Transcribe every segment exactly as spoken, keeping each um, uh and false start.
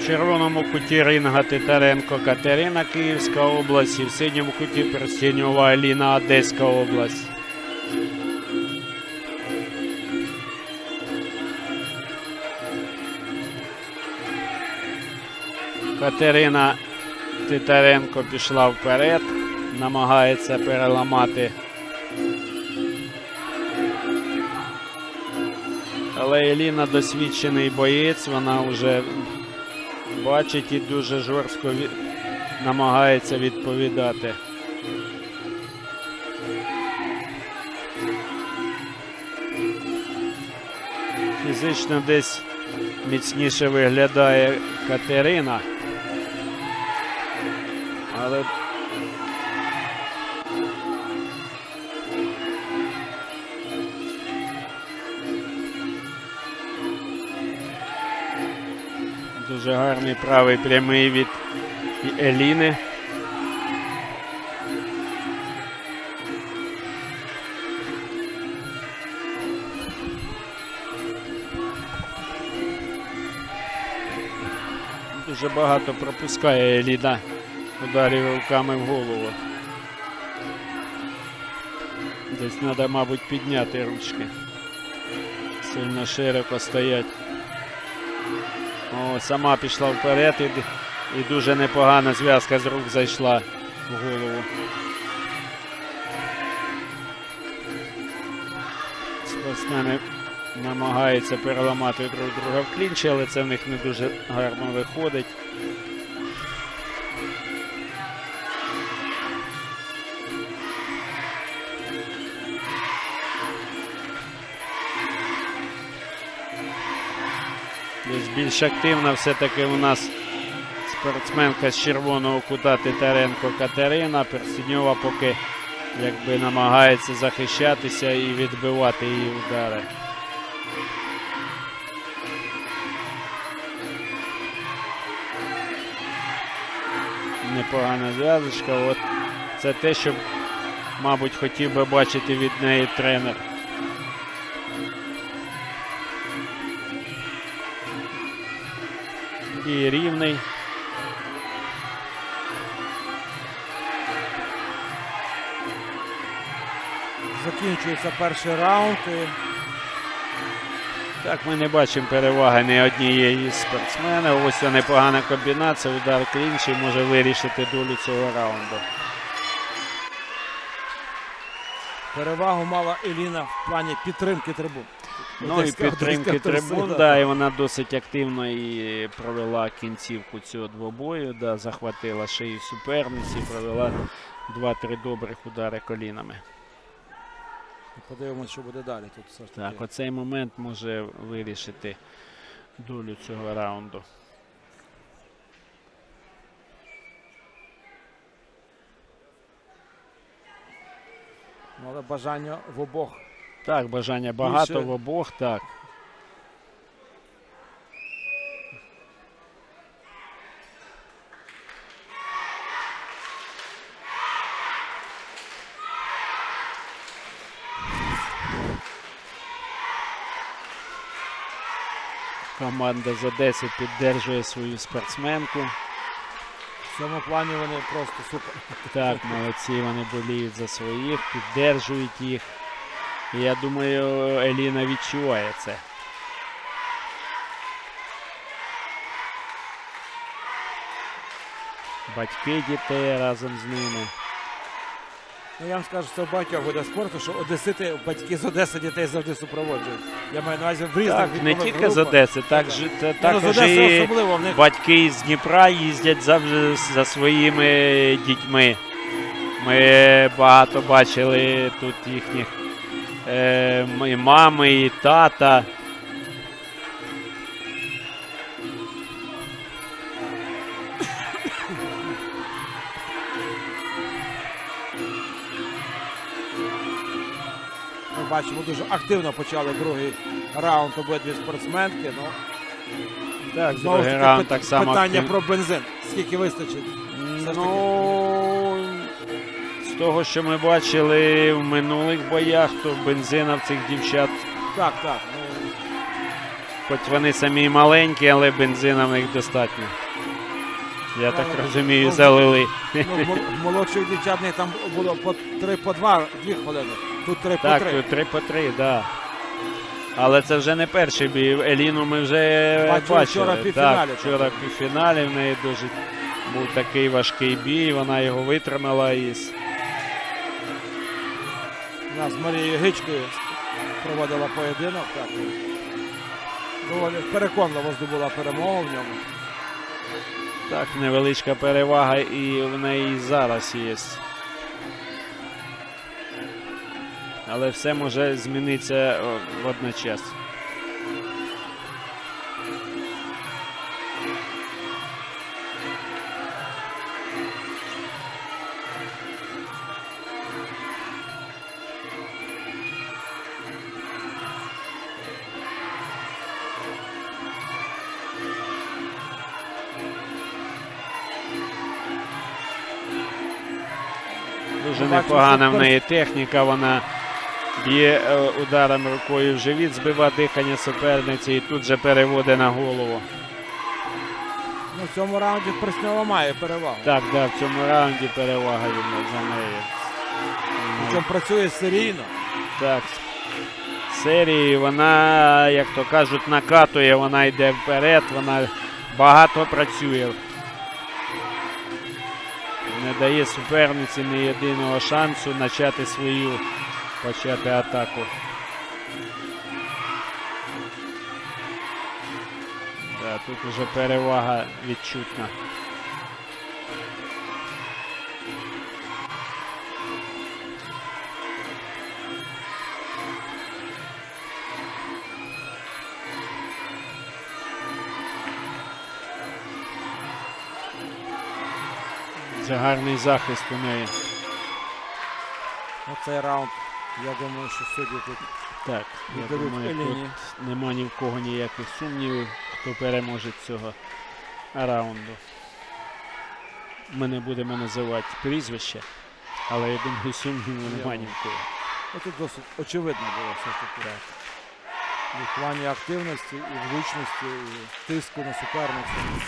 В червоному куті ринга Титаренко Катерина, Київська область, і в синьому куті Перстеньова Аліна, Одеська область. Катерина Титаренко пішла вперед, намагається переламати. Але Еліна досвідчений боєць, вона вже бачить і дуже жорстко від... намагається відповідати. Фізично десь міцніше виглядає Катерина. Але дуже гарний правий прямий від Еліни. Дуже багато пропускає Еліна ударів руками в голову. Десь треба, мабуть, підняти ручки. Сильно широко стоять. О, сама пішла вперед і, і дуже непогана зв'язка з рук зайшла в голову. Спортсмени намагаються переламати друг друга в клінчі, але це в них не дуже гарно виходить. Десь більш активна все-таки у нас спортсменка з червоного кута Титаренко Катерина. Перстеньова поки якби намагається захищатися і відбивати її удари. Непогана зв'язочка. От це те, що, мабуть, хотів би бачити від неї тренер. І рівний. Закінчується перший раунд. І... Так, ми не бачимо переваги ні однієї з спортсменів. Ось ця непогана комбінація. Удар клінчі може вирішити долю цього раунду. Перевагу мала Еліна в плані підтримки трибун. Ну і підтримки трибун, да, і вона досить активно і провела кінцівку цього двобою, да, захватила шию суперниці, провела два-три добрих удари колінами. Подивимося, що буде далі. Тут все ж таки. Так, оцей момент може вирішити долю цього раунду. Але бажання в обох. Так, бажання багато Більше... в обох, так. Команда з Одеси підтримує свою спортсменку. В цьому плані вони просто супер. Так, молодці, вони боліють за своїх, підтримують їх. І я думаю, Еліна відчуває це. Батьки дітей разом з ними. Ну, я вам скажу, що це в багатьох видах спорту, що одесити, батьки з Одеси дітей завжди супроводжують. Я маю на увазі в різних Так, не тільки групах. З Одеси, так, так, так, також і особливо, в них... батьки з Дніпра їздять завжди за своїми дітьми. Ми багато бачили тут їхніх е, і мами, і тата. Ми бачимо, дуже активно почали другий раунд обидві спортсменки. Ну, так, знову другий таки раунд пит так само питання актив... про бензин. Скільки вистачить? Ну, з того, що ми бачили в минулих боях, то бензина в цих дівчат так, так. Ну, хоч вони самі маленькі, але бензина в них достатньо. Я так Але, розумію, ну, залили. Ну, в мол- в молодших дівчат в них там було по три по два, дві хвилини. Тут три по Так, три. тут три по три, так. Да. Але це вже не перший бій. Еліну ми вже Бачили бачили. вчора в півфіналі. Так, вчора в півфіналі в неї дуже був такий важкий бій, вона його витримала із. У нас з Марією Гичкою проводила поєдинок. Так. Доволі переконливо здобула перемогу в ньому. Так, невеличка перевага і в неї зараз є. Але все може змінитися о, водночас. Дуже Бачу, непогана що в неї техніка, вона б'є е, ударом рукою в живіт, збива дихання суперниці і тут же переводить на голову. Ну, в цьому раунді Пресньова має перевагу. Так, да, в цьому раунді перевага йому за нею. Причому працює серійно. Так, серії вона, як то кажуть, накатує, вона йде вперед, вона багато працює. Не дає суперниці ні єдиного шансу почати свою, почати атаку. Да, тут вже перевага відчутна. Це гарний захист у неї. Оцей раунд, я думаю, що судді тут Так, я віддадуть думаю, Еліні. тут нема ні в кого ніяких сумнівів, хто переможе цього раунду. Ми не будемо називати прізвище, але я думаю, сумнівів нема ні в кого. Ну, тут досить очевидно було все ж таки. І в плані активності, і влучності, і тиску на суперницю.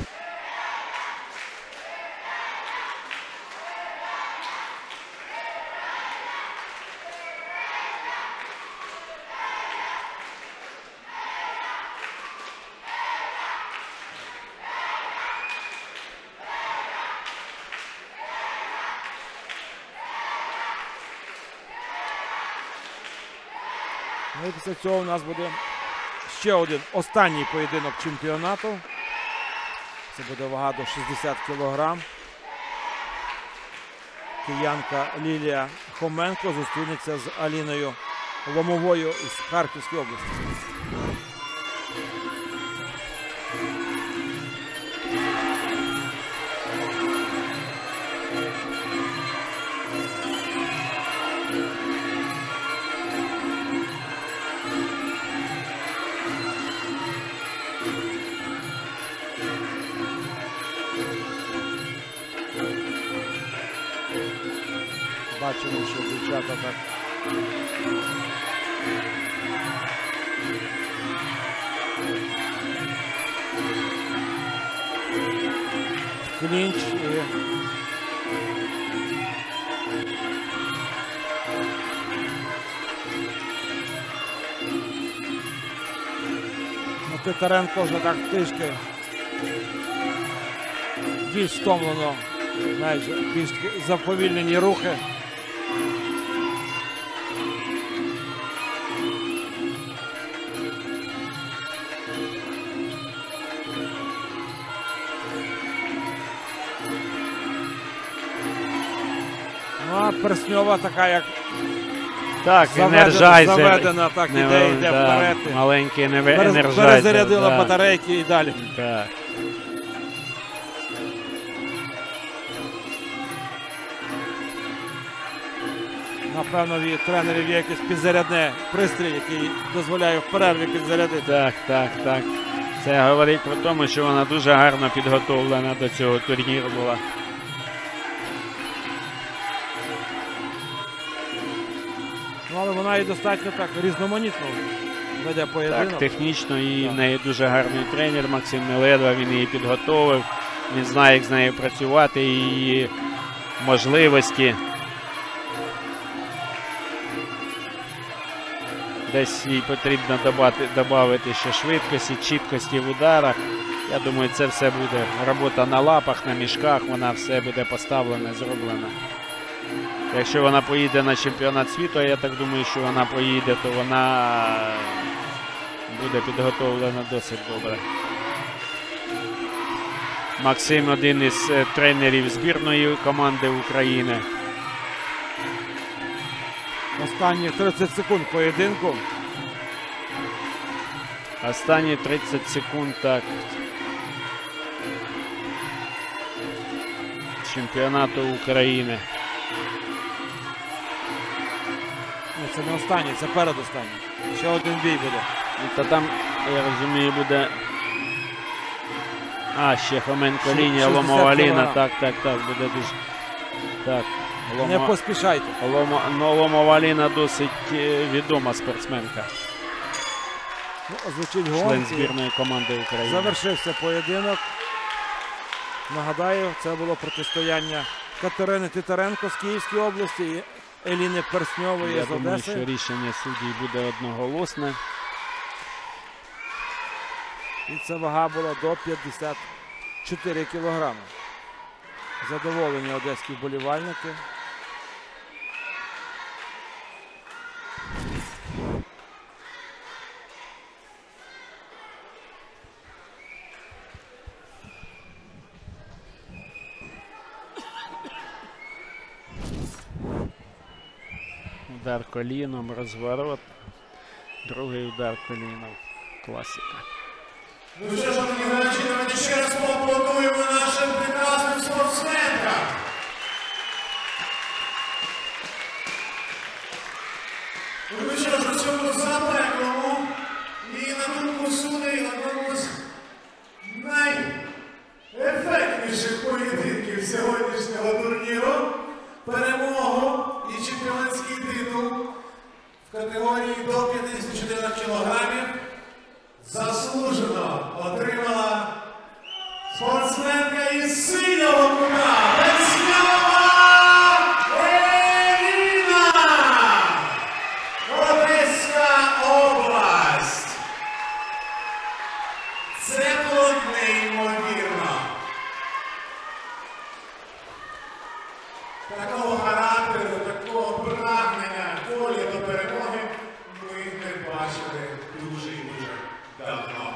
Ну і після цього у нас буде ще один останній поєдинок чемпіонату. Це буде вага до шістдесят кілограм. Киянка Лілія Хоменко зустрінеться з Аліною Ломовою із Харківської області. Бачимо, що дівчата так в клінч і ну, Титаренко вже так трішки більш втомлено, навіть більш заповільнені рухи. Ну, а Пресньова така, як Так, заведена, енерджайзер. заведена, так Не- іде, йде да, вперед. маленький не Перез- енерджайзер. Перезарядила да. батарейки і далі. Так. Напевно, від тренерів є якийсь підзарядний пристрій, який дозволяє в перерві підзарядити. Так, так, так. Це говорить про те, що вона дуже гарно підготовлена до цього турніру була. Ну, але вона і достатньо так різноманітно веде поєдинок. Так, технічно і Так. в неї дуже гарний тренер Максим Неледва, він її підготовив, він знає, як з нею працювати, і її можливості. Десь їй потрібно додати, додати ще швидкості, чіткості в ударах. Я думаю, це все буде робота на лапах, на мішках, вона все буде поставлена, зроблена. Якщо вона поїде на чемпіонат світу, а я так думаю, що вона поїде, то вона буде підготовлена досить добре. Максим один із е, тренерів збірної команди України. Останні тридцять секунд поєдинку. Останні тридцять секунд, так. Чемпіонату України. Ні, це не останній, це передостанній. Ще один бій буде. Ну, Та там, я розумію, буде. А, ще Хоменко лінія, шістдесят Ломова Ліна. кілограм. Так, так, так, буде дуже. Так. Не Ломо... поспішайте. Ломо... ну, Ломова Ліна досить е, відома спортсменка. Ну, звучить Член гонки. збірної команди України. Завершився поєдинок. Нагадаю, це було протистояння Катерини Титаренко з Київської області і Еліни Персньової Я з думаю, Одеси. що рішення суддів буде одноголосне. І це вага була до п'ятдесят чотири кілограми. Задоволені одеські вболівальники. Удар коліном, розворот. Другий удар коліном. Класика. Ну що ж, мені глядачі, давайте ще раз поаплодуємо нашим прекрасним спортсменкам. Ну що ж, у цьому запеклому і, на думку судей, одному з найефектніших поєдинків сьогоднішнього турніру, перемогу і чемпіонський титул в категорії до п'ятдесят чотири кілограмів заслужено отримала спортсменка із синього кута Персньова Еліна! Одеська область! Це було неймовірно. Такого характеру, такого прагнення волі до перемоги ми не бачили дуже і дуже давно.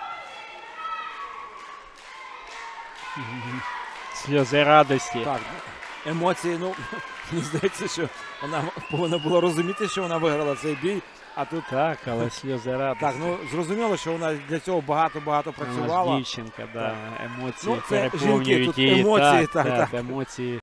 Сльози радості. Так, емоції, ну, мені здається, що вона повинна була розуміти, що вона виграла цей бій, а тут Так, але сльози радості. так, ну зрозуміло, що вона для цього багато-багато Вона ж працювала. дівчинка, да. Емоції Ну, це переповнюють жінки, тут її. емоції, так, так, так, так. емоції